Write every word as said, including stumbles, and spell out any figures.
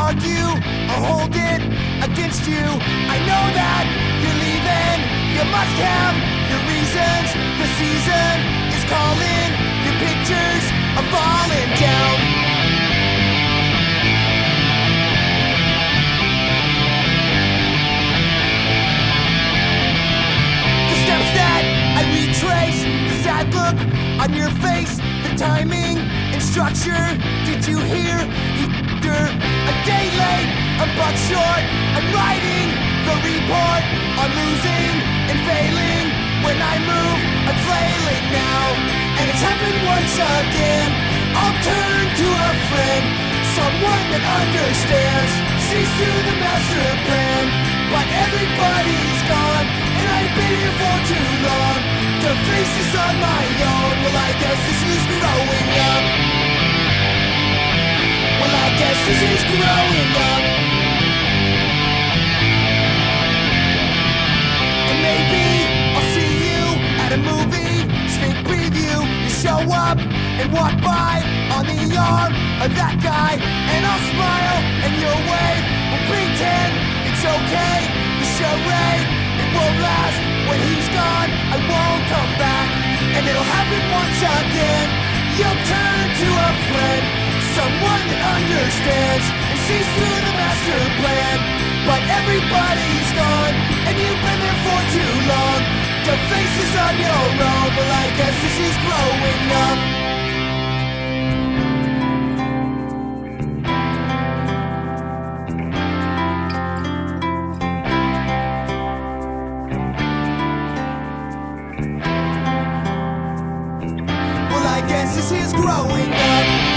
argue or hold it against you. I know that you're leaving. You must have your reasons. The season is calling. Your pictures are falling down. The steps that I retrace, the sad look on your face, the timing and structure. Did you hear? He a day late, a buck short. I'm writing the report on losing and failing. When I move, I'm flailing now, and it's happened once again. I'll turn to a friend, someone that understands, sees through the master plan. But everybody's gone, and I've been here for too long to face this on my own. Well, I guess this is growing up. Well, I guess this is growing up. And maybe I'll see you at a movie sneak preview. You show up and walk by on the arm of that guy, and I'll smile and you'll wave. We'll pretend it's okay. The charade, it won't last. When he's gone, I won't come back, and it'll happen once again. You'll turn to a friend, someone that understands and sees through the master plan. But everybody's gone, and you've been there for too long to face this on your own. Well, I guess this is growing up. Well, I guess this is growing up.